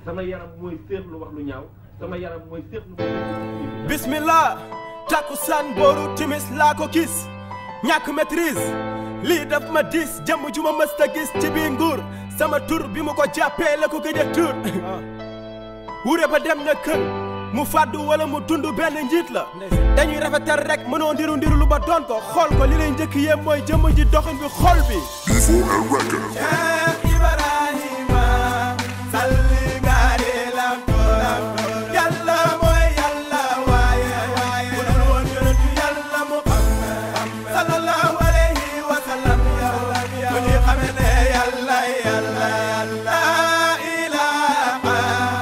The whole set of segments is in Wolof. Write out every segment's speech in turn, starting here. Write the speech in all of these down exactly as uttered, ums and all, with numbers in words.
sama yaram mooy seetlu wax lu ñaaw sama yaram mooy seetlu. bismillah takkusaan booru timis laa ko gis ñàkk maîtrise lii daf ma diis jëmm ju ma mësta gis ci biir nguur sama tur bi mu ko jàppee la ko gëj a tur wure ba dem na kër mu fàddu wala mu dund benn njiit la dañuy rafetal rek mënoo ndiru ndiru lu ba doon ko xool ko li lay njëkk yéem mooy jëmm ji doxin bi xol bi Cheikh Ibrahima salli ngaari lam toram yàlla mooy yàlla waaye waaye bu dul woon yonentu yàlla Muhammad sallallahu alayhi wa sallam bu ñu xamee ne yàlla yàlla yàlla ilaha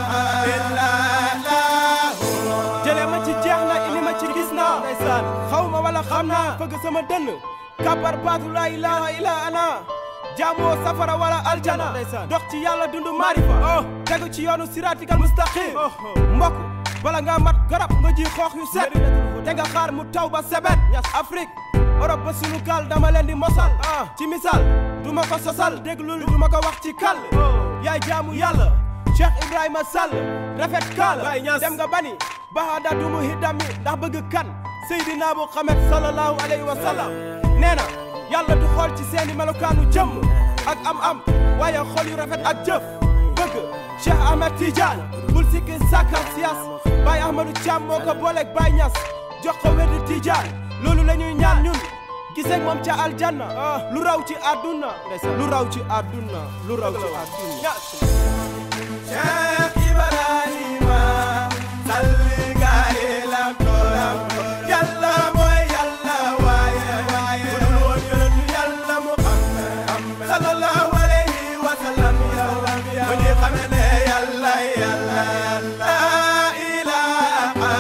illallah jëlee ma ci jeex na indi ma ci gis naa ndeysaan xaw ma wala xam naa fëgg sama dënn kabar baatu la ilaha illa ana jaamoo safara wala aljana dox ci yàlla dundu maarifa tegu ci yoonu siraatikal mustaqim mbokk bala nga mat garab nga ji xoox yu set te nga xaar mu taw ba sebet Afrique Europe ba sunu kal dama leen di mosal ci misaal du ma ko sosal déglul du ma ko wax ci kal yaay jaamu yàlla Cheikh Ibrahima Sall rafet kaal dem nga bani bahada du mu hiddami ndax bëgg kan Seydina Muhammad sallallahu alayhi wa sallam nee na yàlla du xool ci seeni melokaanu jëmm ak am-am waaye xol yu rafet ak jëf bëgg Cheikh Ahmed Tidiane bul sikki sàkka siyas Baye Ahmadou Thiam moo ko booleeg Baye Niass jox ko wér di Tidiane loolu la ñuy ñaan ñun giseeg moom ca aljanna lu raw ci àdduna lu raw ci àdduna lu raw ci àdduna Cheikh Ibrahima salli ngaari lam toram yàlla mooy yàlla waaye waaye bu dul woon yonentu yàlla Muhammad sallallahu alayhi wa sallam bu ñu xamee ne yàlla yàlla yàlla ilaha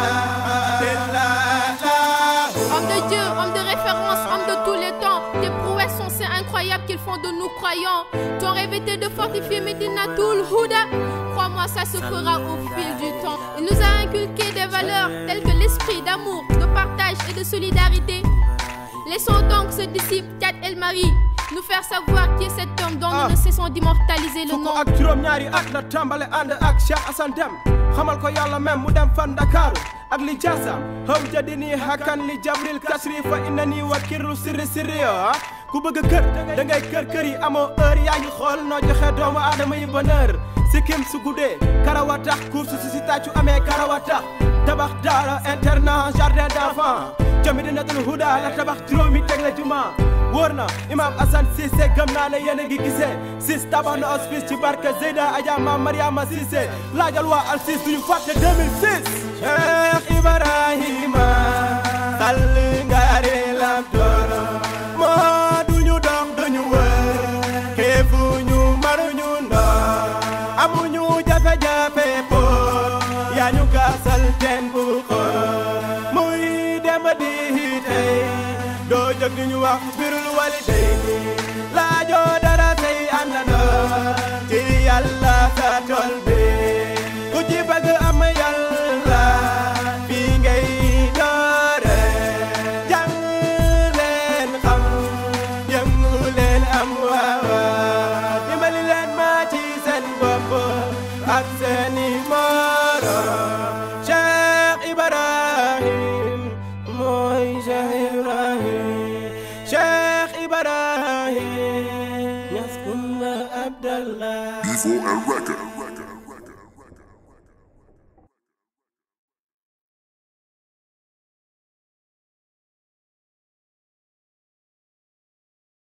illallah. Homme de Dieu, homme de référence, homme de tous les temps, tes prouesses sont si incroyables qu'ils font de nous croyants. Ton rêve était de fortifier Médinatoul Houda. Crois-moi, ça se fera au fil du temps. Il nous a inculqué des valeurs telles que l'esprit d'amour, de partage et de solidarité. Laissons donc ce disciple Thiat El Mari nous faire savoir qui est cet homme dont nous ne cessons d'immortaliser le nom. ak juróom ñaari at la tàmbale ànd ak Cheikh Assane Dème xamal ko yàlla même mu dem fan Dakar ak li jaasam xaw jadini hakan li jabril kasri fa innani wakirru sirri sirri ku bëgg kër da ngay kër kër yi amoo heure yaa ngi xool noo joxe doomu aadama yi bonheur sikkim su guddee karawa tax course su si tàccu amee karawa tax tabax daara internat jardin d'enfant ca Médinatoul Houda la tabax juróomi teg la juma wóor na imam Assane Cissé gëm naa ne yéen a ngi gisee sis tabax na hospice ci barke Zeyda Adja Mam Mariama Cissé laajal waa al sis duñu fàtte deux mille six Cheikh Ibrahima salli ngaari lam toram moo duñu dox duñu wër xiifuñu maruñu ndox amuñu jafe-jafe po yaa ñu gasal teen bu xool muy dem di tey doo jóg ñu wax birul walidayni laajoo dara say àndandoo ci yàlla sa tool bi ku ci bëgg am yàlla fii ngay doore jàng leen xam yëngu leen am waawaa dimbali leen ma ci seen bopp ak seeni moroom Cheikh Ibrahim mooy Cheikh Ibrahim Cheikh Ibrahim Niass Koumba Abdallah. Before a record.